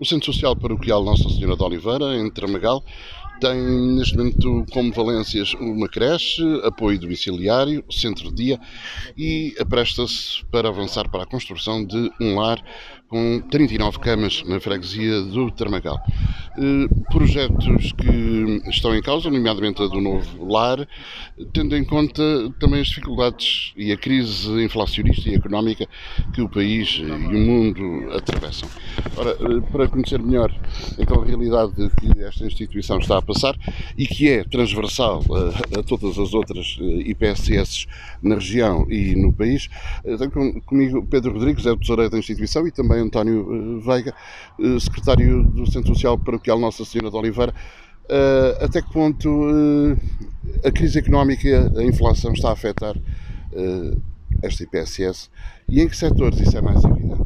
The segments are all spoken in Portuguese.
O Centro Social Paroquial Nossa Senhora de Oliveira, em Tramagal, tem neste momento como valências uma creche, apoio domiciliário, centro de dia e apresta-se para avançar para a construção de um lar com 39 camas na freguesia do Tramagal. Projetos que estão em causa, nomeadamente a do novo lar, tendo em conta também as dificuldades e a crise inflacionista e económica que o país e o mundo atravessam. Ora, para conhecer melhor então a realidade que esta instituição está a passar e que é transversal a todas as outras IPSS na região e no país, tenho comigo Pedro Rodrigues, é o tesoureiro da instituição, e também António Veiga, secretário do Centro Social Paroquial Nossa Senhora de Oliveira. Até que ponto a crise económica e a inflação está a afetar esta IPSS e em que setores isso é mais evidente?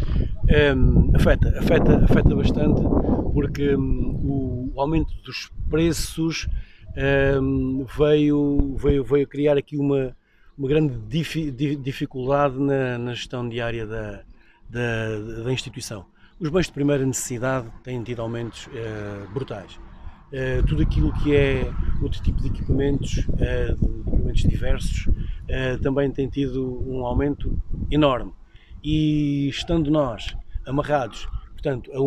Afeta bastante, porque o aumento dos preços veio criar aqui uma grande dificuldade na gestão diária da instituição. Os bens de primeira necessidade têm tido aumentos brutais. Tudo aquilo que é outro tipo de equipamentos diversos, também tem tido um aumento enorme. E estando nós amarrados, portanto, a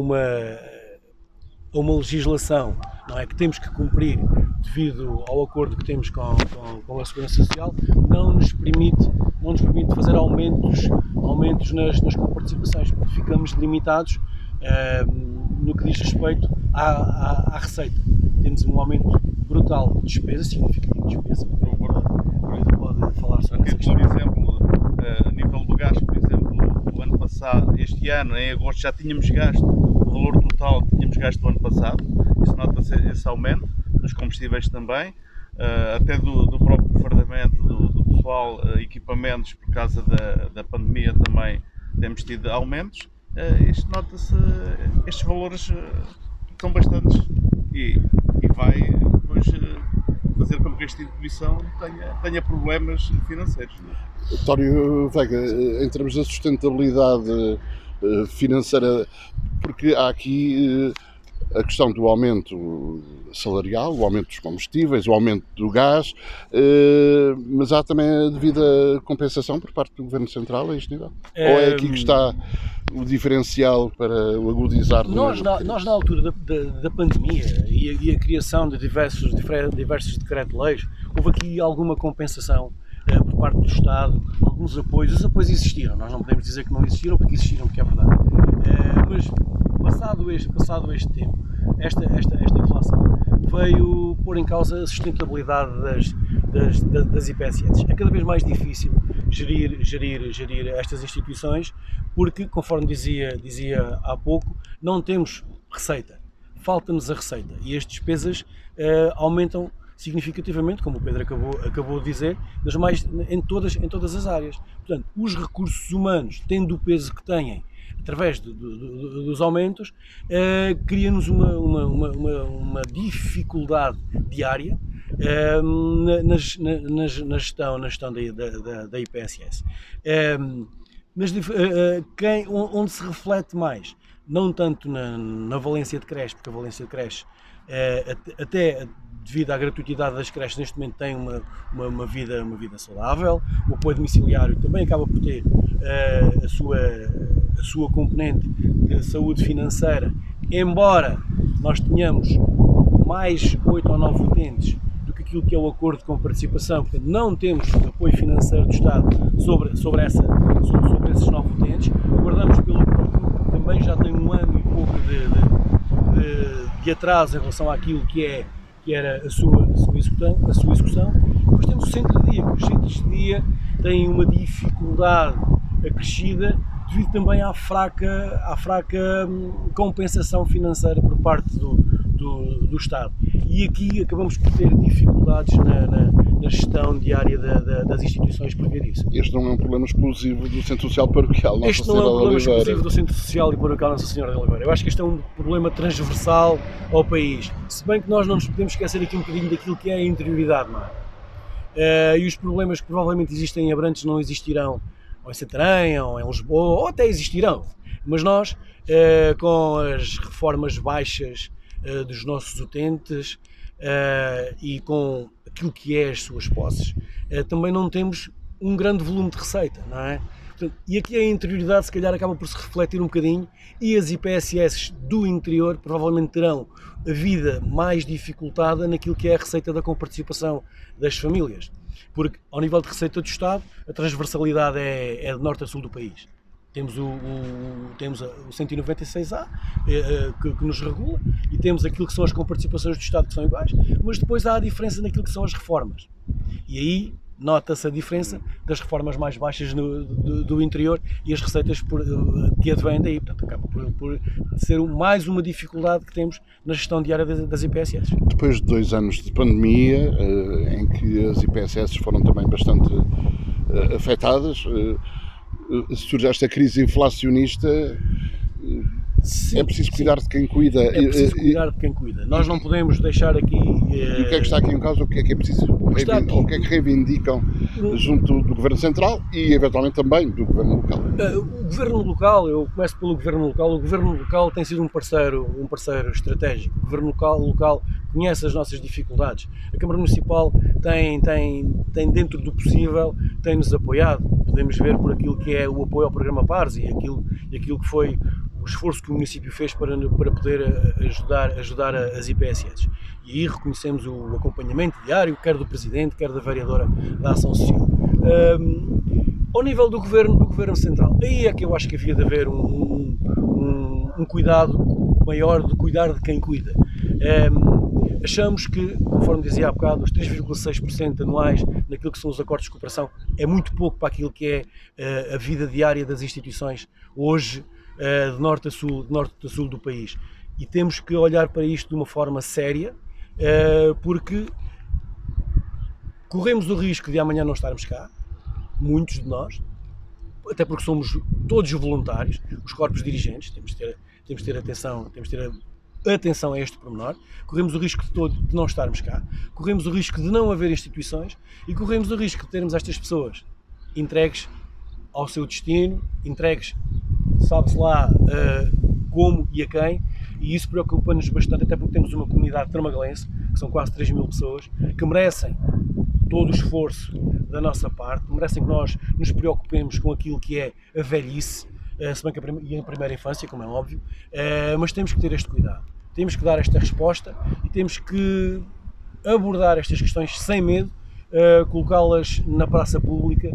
uma legislação, não é, que temos que cumprir devido ao acordo que temos com a Segurança Social, não nos permite fazer aumentos nas comparticipações, porque ficamos limitados no que diz respeito à receita. Temos um aumento brutal de despesa, significativo de despesa. Pode falar sobre isso. Por exemplo, a nível do gás, por exemplo, o ano passado, este ano, em agosto, já tínhamos gasto o valor total que tínhamos gasto do ano passado. Isso nota-se esse aumento, nos combustíveis também, até do próprio fardamento do pessoal, equipamentos, por causa da pandemia também temos tido aumentos. Isto nota-se, estes valores são bastantes e vai depois fazer com que esta instituição tenha problemas financeiros. António Veiga, em termos da sustentabilidade financeira, porque há aqui a questão do aumento salarial, o aumento dos combustíveis, o aumento do gás, mas há também a devida compensação por parte do Governo Central a este nível? Ou é aqui que está o diferencial para o agudizar? Nós na altura da pandemia e a criação de diversos decretos-leis, houve aqui alguma compensação por parte do Estado, alguns apoios. Os apoios existiram, nós não podemos dizer que não existiram, porque existiram, porque é verdade. Mas passado este tempo, esta inflação veio pôr em causa a sustentabilidade das IPSS. É cada vez mais difícil gerir estas instituições, porque, conforme dizia há pouco, não temos receita, falta-nos a receita, e as despesas aumentam significativamente, como o Pedro acabou de dizer, em todas as áreas. Portanto, os recursos humanos, tendo o peso que têm, através dos aumentos, cria-nos uma dificuldade diária na gestão da IPSS. Onde se reflete mais, não tanto na valência de creche, porque a valência de creche, até devido à gratuitidade das creches, neste momento tem uma vida saudável. O apoio domiciliário também acaba por ter a sua componente de saúde financeira, embora nós tenhamos mais 8 ou 9 utentes do que aquilo que é o acordo com participação. Portanto, não temos apoio financeiro do Estado sobre esses 9 utentes. Guardamos pelo próprio, também já tem um ano e pouco de atraso em relação àquilo que era a sua execução. Depois temos o centro de dia, que os centros de dia têm uma dificuldade acrescida devido também à fraca compensação financeira por parte do Estado. E aqui acabamos por ter dificuldades na gestão diária das instituições por ver isso. Este não é um problema exclusivo do Centro Social Paroquial Nossa Este não é um problema exclusivo do Centro Social e Paroquial Nossa Senhora de Oliveira. Eu acho que este é um problema transversal ao país. Se bem que nós não nos podemos esquecer aqui um bocadinho daquilo que é a interioridade, não é? E os problemas que provavelmente existem em Abrantes não existirão ou em Santarém, ou em Lisboa, ou até existirão. Mas nós, com as reformas baixas dos nossos utentes e com aquilo que é as suas posses, também não temos um grande volume de receita, não é? Portanto, e aqui a interioridade se calhar acaba por se refletir um bocadinho, e as IPSS do interior provavelmente terão a vida mais dificultada naquilo que é a receita da comparticipação das famílias, porque ao nível de receita do Estado a transversalidade é de norte a sul do país. Temos o 196A que nos regula, e temos aquilo que são as comparticipações do Estado, que são iguais, mas depois há a diferença naquilo que são as reformas, e aí nota-se a diferença das reformas mais baixas do interior e as receitas que advêm daí. Portanto, acaba por ser mais uma dificuldade que temos na gestão diária das IPSS. Depois de 2 anos de pandemia, em que as IPSS foram também bastante afetadas, surge esta crise inflacionista. Sim, é preciso cuidar de quem cuida. É preciso cuidar de quem cuida. Nós não podemos deixar aqui... E o que é que está aqui em causa? O que é preciso? O que é que reivindicam junto do Governo Central e, eventualmente, também do Governo local? O Governo local, eu começo pelo Governo local. O Governo local tem sido um parceiro estratégico. O Governo local conhece as nossas dificuldades. A Câmara Municipal tem dentro do possível, tem-nos apoiado. Podemos ver por aquilo que é o apoio ao programa PARS e aquilo que foi o esforço que o município fez para poder ajudar as IPSS. E aí reconhecemos o acompanhamento diário, quer do Presidente, quer da Vereadora da Ação Social. Ao nível do Governo Central, aí é que eu acho que havia de haver um cuidado maior de cuidar de quem cuida. Achamos que, conforme dizia há bocado, os 3,6% anuais naquilo que são os acordos de cooperação é muito pouco para aquilo que é a vida diária das instituições hoje, de norte a sul do país. E temos que olhar para isto de uma forma séria, porque corremos o risco de amanhã não estarmos cá, muitos de nós, até porque somos todos voluntários, os corpos dirigentes, temos de ter atenção a este pormenor. Corremos o risco de não estarmos cá, corremos o risco de não haver instituições e corremos o risco de termos estas pessoas entregues ao seu destino, entregues, sabe-se lá como e a quem, e isso preocupa-nos bastante, até porque temos uma comunidade tramagalense, que são quase 3.000 pessoas, que merecem todo o esforço da nossa parte, merecem que nós nos preocupemos com aquilo que é a velhice, se bem que a primeira infância, como é óbvio, mas temos que ter este cuidado, temos que dar esta resposta e temos que abordar estas questões sem medo, colocá-las na praça pública,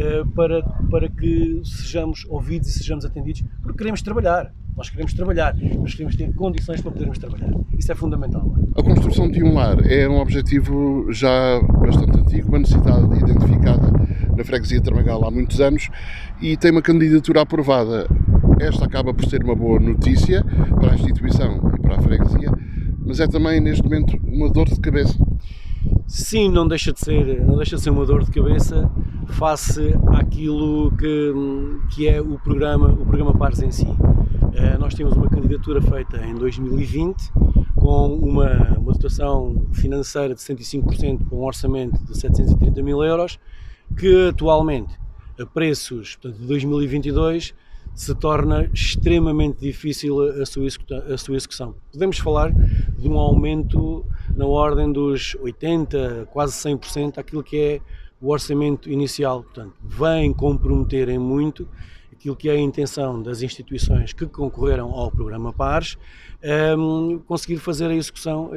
para que sejamos ouvidos e sejamos atendidos, porque queremos trabalhar. Nós queremos trabalhar, mas queremos ter condições para podermos trabalhar. Isso é fundamental. A construção de um lar é um objetivo já bastante antigo, uma necessidade identificada na freguesia de Tramagal há muitos anos e tem uma candidatura aprovada. Esta acaba por ser uma boa notícia para a instituição e para a freguesia, mas é também, neste momento, uma dor de cabeça. Sim, não deixa de ser uma dor de cabeça face àquilo que é o programa PARS em si. Nós temos uma candidatura feita em 2020 com uma dotação financeira de 105% com um orçamento de 730 mil euros, que atualmente, a preços de 2022, se torna extremamente difícil a sua execução. Podemos falar de um aumento na ordem dos 80%, quase 100%, aquilo que é o orçamento inicial. Portanto, vem comprometer em muito aquilo que é a intenção das instituições que concorreram ao programa PARS, conseguir fazer a execução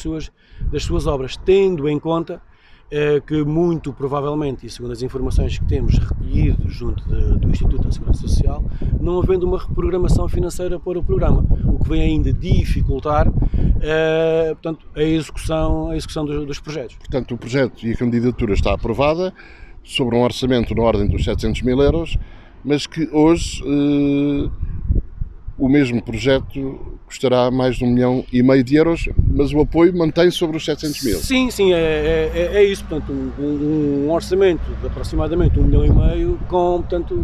das suas obras, tendo em conta que muito provavelmente, e segundo as informações que temos recolhido junto do Instituto da Segurança Social, não havendo uma reprogramação financeira para o programa, o que vem ainda dificultar portanto, a execução dos projetos. Portanto, o projeto e a candidatura está aprovada sobre um orçamento na ordem dos 700 mil euros, mas que hoje o mesmo projeto custará mais de 1,5 milhão de euros, mas o apoio mantém sobre os 700 mil. Sim, é isso. Portanto, um orçamento de aproximadamente 1,5 milhão com, portanto,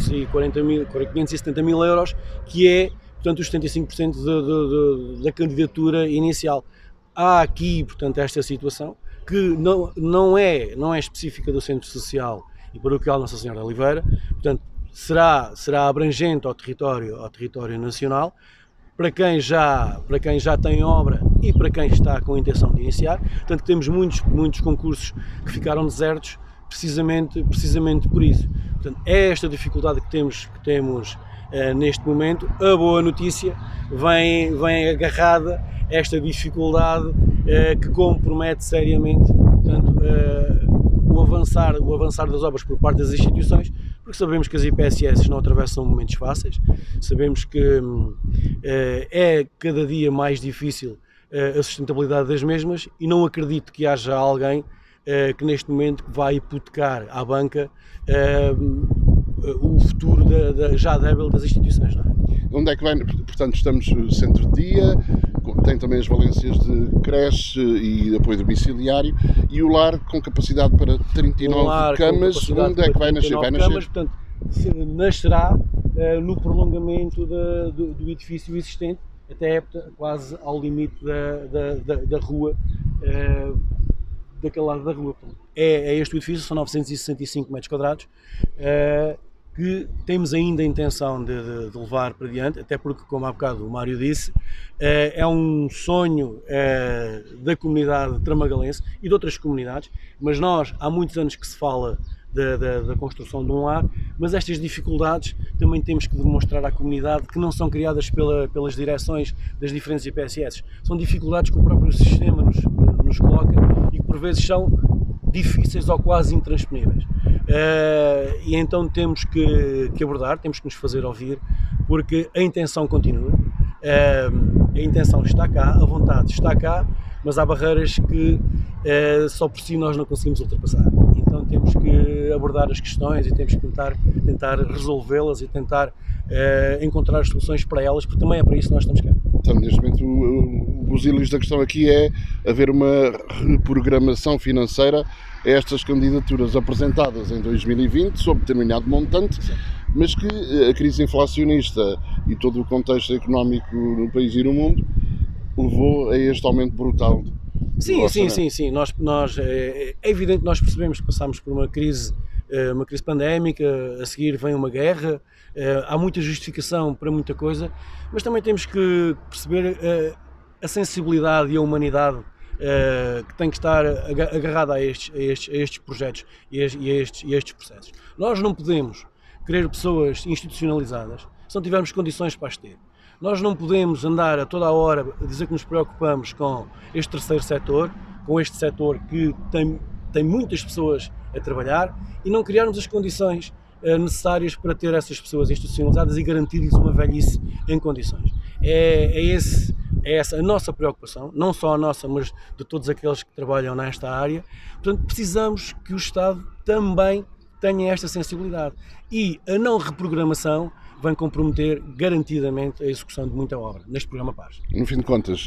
570 mil euros, que é, portanto, os 75% da candidatura inicial. Há aqui, portanto, esta situação que não é específica do Centro Social e Paroquial Nossa Senhora de Oliveira, portanto, será abrangente ao território nacional, para quem já tem obra e para quem está com a intenção de iniciar. Portanto, temos muitos concursos que ficaram desertos precisamente por isso. Portanto, é esta dificuldade que temos neste momento. A boa notícia vem agarrada esta dificuldade que compromete seriamente, portanto, o avançar das obras por parte das instituições, porque sabemos que as IPSS não atravessam momentos fáceis, sabemos que é cada dia mais difícil a sustentabilidade das mesmas, e não acredito que haja alguém que neste momento vai hipotecar à banca o futuro já débil das instituições. Não é? Onde é que vai? Portanto, estamos centro de dia, tem também as valências de creche e apoio domiciliário, e o lar com capacidade para 39 camas. Onde é que vai nascer? Vai nascer? Camas, portanto, nascerá no prolongamento do edifício existente, até quase ao limite da rua, daquele lado da rua. Portanto, é este o edifício, são 965 metros quadrados, que temos ainda a intenção de levar para diante, até porque, como há bocado o Mário disse, é um sonho da comunidade tramagalense e de outras comunidades, mas nós, há muitos anos que se fala da construção de um lar, mas estas dificuldades também temos que demonstrar à comunidade que não são criadas pelas direções das diferentes IPSS, são dificuldades que o próprio sistema nos coloca e que por vezes são difíceis ou quase intransponíveis. E então temos que abordar, temos que nos fazer ouvir, porque a intenção continua, a intenção está cá, a vontade está cá, mas há barreiras que só por si nós não conseguimos ultrapassar. Então temos que abordar as questões e temos que tentar resolvê-las e tentar encontrar soluções para elas, porque também é para isso que nós estamos cá. Então, neste momento, o busilis da questão aqui é haver uma reprogramação financeira a estas candidaturas apresentadas em 2020 sob determinado montante, sim, mas que a crise inflacionista e todo o contexto económico no país e no mundo levou a este aumento brutal. Sim. É evidente que nós percebemos que passámos por uma crise pandémica, a seguir vem uma guerra, há muita justificação para muita coisa, mas também temos que perceber a sensibilidade e a humanidade que tem que estar agarrada a estes projetos e a estes processos. Nós não podemos querer pessoas institucionalizadas se não tivermos condições para as ter. Nós não podemos andar a toda a hora a dizer que nos preocupamos com este terceiro setor, com este setor que tem muitas pessoas a trabalhar, e não criarmos as condições necessárias para ter essas pessoas institucionalizadas e garantir-lhes uma velhice em condições. É essa a nossa preocupação, não só a nossa, mas de todos aqueles que trabalham nesta área. Portanto, precisamos que o Estado também tenha esta sensibilidade, e a não reprogramação vai comprometer garantidamente a execução de muita obra neste programa PARS. No fim de contas,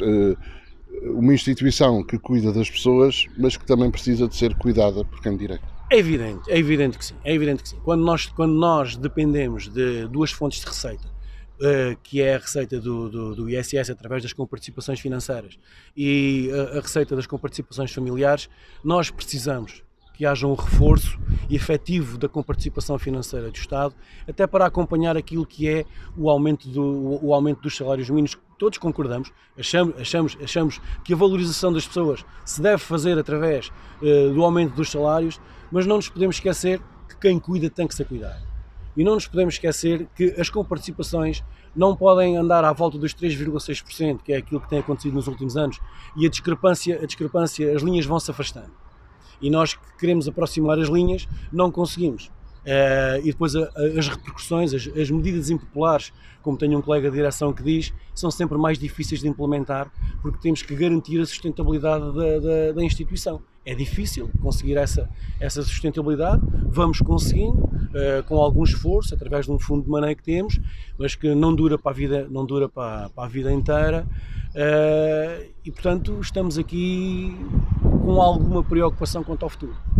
uma instituição que cuida das pessoas, mas que também precisa de ser cuidada por quem de direito. É evidente que sim. Quando nós dependemos de duas fontes de receita, que é a receita do ISS através das comparticipações financeiras e a receita das comparticipações familiares, nós precisamos que haja um reforço efetivo da comparticipação financeira do Estado, até para acompanhar aquilo que é o aumento dos salários mínimos. Todos concordamos, achamos que a valorização das pessoas se deve fazer através do aumento dos salários, mas não nos podemos esquecer que quem cuida tem que se cuidar. E não nos podemos esquecer que as comparticipações não podem andar à volta dos 3,6%, que é aquilo que tem acontecido nos últimos anos, e a discrepância, as linhas vão se afastando. E nós que queremos aproximar as linhas, não conseguimos. E depois as repercussões, as medidas impopulares, como tenho um colega de direção que diz, são sempre mais difíceis de implementar, porque temos que garantir a sustentabilidade da instituição. É difícil conseguir essa sustentabilidade, vamos conseguindo, com algum esforço, através de um fundo de maneio que temos, mas que não dura para a vida inteira, e portanto estamos aqui com alguma preocupação quanto ao futuro.